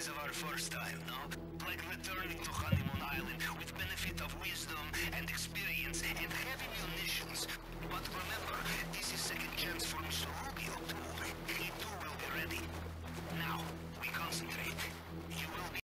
memories of our first time, no? Like returning to Honeymoon Island with benefit of wisdom and experience and heavy munitions. But